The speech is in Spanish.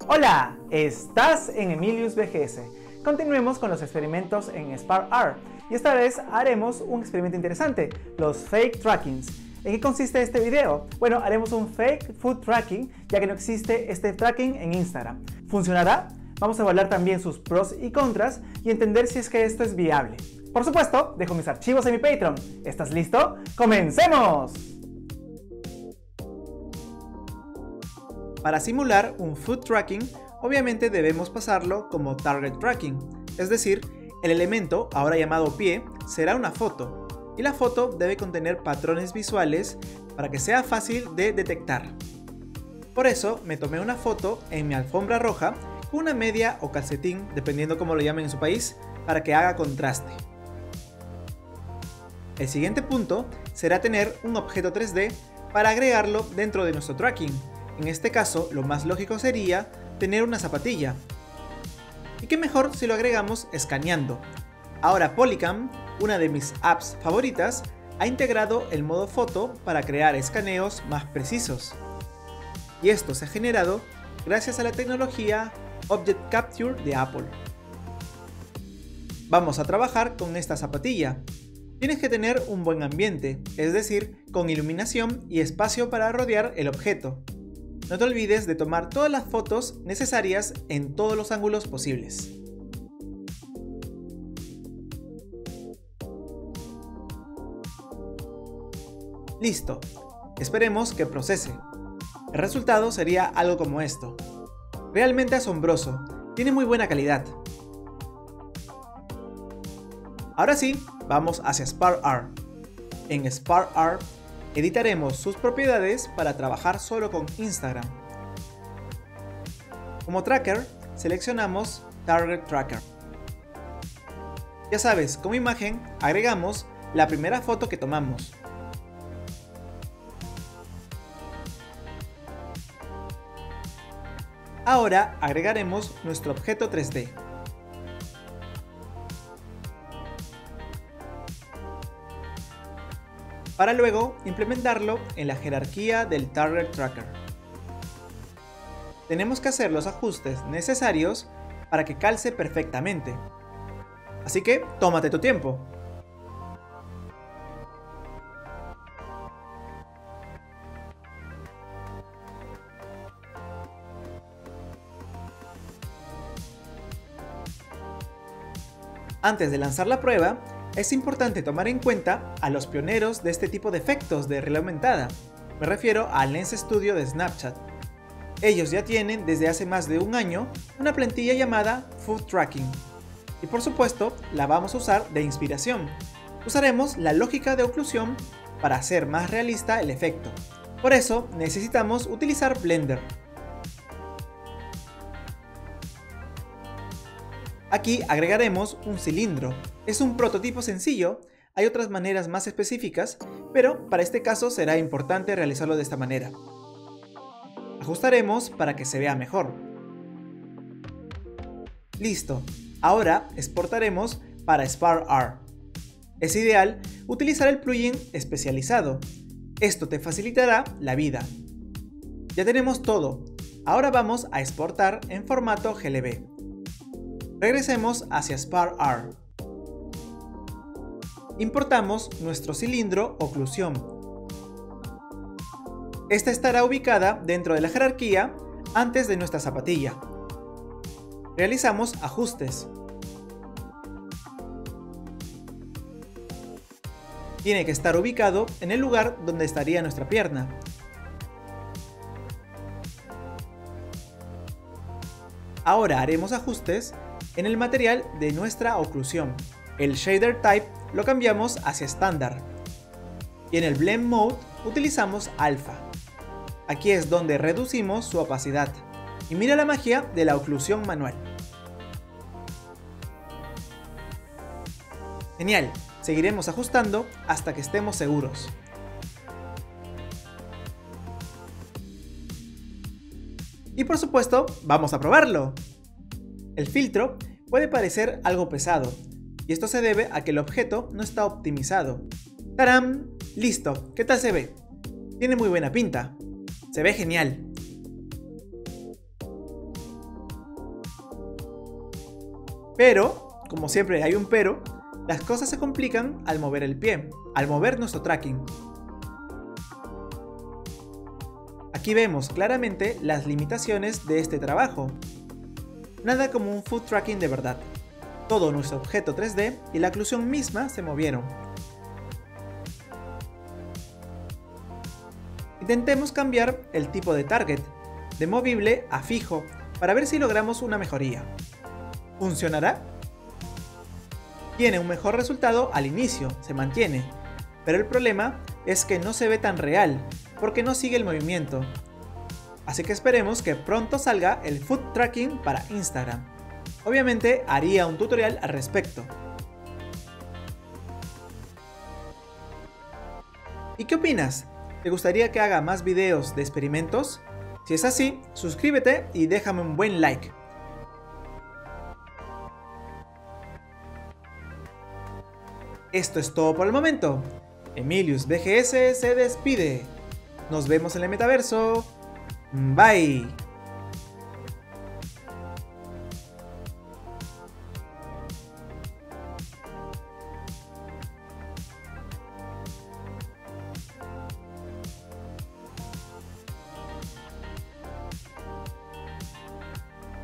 Hola, estás en Emilius BGS. Continuemos con los experimentos en SparkR y esta vez haremos un experimento interesante, los fake trackings. ¿En qué consiste este video? Bueno, haremos un fake food tracking ya que no existe este tracking en Instagram. ¿Funcionará? Vamos a evaluar también sus pros y contras y entender si es que esto es viable. Por supuesto, dejo mis archivos en mi Patreon. ¿Estás listo? ¡Comencemos! Para simular un food tracking, obviamente debemos pasarlo como target tracking, es decir, el elemento, ahora llamado pie, será una foto, y la foto debe contener patrones visuales para que sea fácil de detectar. Por eso me tomé una foto en mi alfombra roja con una media o calcetín, dependiendo cómo lo llamen en su país, para que haga contraste. El siguiente punto será tener un objeto 3D para agregarlo dentro de nuestro tracking. En este caso, lo más lógico sería tener una zapatilla. Y qué mejor si lo agregamos escaneando. Ahora Polycam, una de mis apps favoritas, ha integrado el modo foto para crear escaneos más precisos. Y esto se ha generado gracias a la tecnología Object Capture de Apple. Vamos a trabajar con esta zapatilla. Tienes que tener un buen ambiente, es decir, con iluminación y espacio para rodear el objeto. No te olvides de tomar todas las fotos necesarias en todos los ángulos posibles. Listo, esperemos que procese. El resultado sería algo como esto. Realmente asombroso, tiene muy buena calidad. Ahora sí, vamos hacia SparkR. En SparkR editaremos sus propiedades para trabajar solo con Instagram. Como tracker, seleccionamos Target Tracker. Ya sabes, como imagen agregamos la primera foto que tomamos. Ahora agregaremos nuestro objeto 3D. Para luego implementarlo en la jerarquía del Target Tracker. Tenemos que hacer los ajustes necesarios para que calce perfectamente. Así que tómate tu tiempo. Antes de lanzar la prueba, es importante tomar en cuenta a los pioneros de este tipo de efectos de realidad aumentada. Me refiero al Lens Studio de Snapchat. Ellos ya tienen desde hace más de un año una plantilla llamada Food Tracking. Y por supuesto, la vamos a usar de inspiración. Usaremos la lógica de oclusión para hacer más realista el efecto. Por eso necesitamos utilizar Blender. Aquí agregaremos un cilindro. Es un prototipo sencillo, hay otras maneras más específicas, pero para este caso será importante realizarlo de esta manera. Ajustaremos para que se vea mejor. Listo, ahora exportaremos para SparkR. Es ideal utilizar el plugin especializado. Esto te facilitará la vida. Ya tenemos todo, ahora vamos a exportar en formato GLB. Regresemos hacia SparkR. Importamos nuestro cilindro oclusión. Esta estará ubicada dentro de la jerarquía antes de nuestra zapatilla. Realizamos ajustes. Tiene que estar ubicado en el lugar donde estaría nuestra pierna. Ahora haremos ajustes en el material de nuestra oclusión. El shader type lo cambiamos hacia estándar. Y en el blend mode utilizamos alfa. Aquí es donde reducimos su opacidad. Y mira la magia de la oclusión manual. Genial, seguiremos ajustando hasta que estemos seguros. Y por supuesto, vamos a probarlo. El filtro puede parecer algo pesado, y esto se debe a que el objeto no está optimizado. ¡Tarán! ¡Listo! ¿Qué tal se ve? Tiene muy buena pinta. Se ve genial. Pero, como siempre hay un pero, las cosas se complican al mover el pie, al mover nuestro tracking. Aquí vemos claramente las limitaciones de este trabajo. Nada como un foot tracking de verdad. Todo nuestro objeto 3D y la oclusión misma se movieron. Intentemos cambiar el tipo de target, de movible a fijo, para ver si logramos una mejoría. ¿Funcionará? Tiene un mejor resultado al inicio, se mantiene, pero el problema es que no se ve tan real, porque no sigue el movimiento. Así que esperemos que pronto salga el foot tracking para Instagram. Obviamente haría un tutorial al respecto. ¿Y qué opinas? ¿Te gustaría que haga más videos de experimentos? Si es así, suscríbete y déjame un buen like. Esto es todo por el momento. Emilius BGS se despide. Nos vemos en el metaverso. Bye.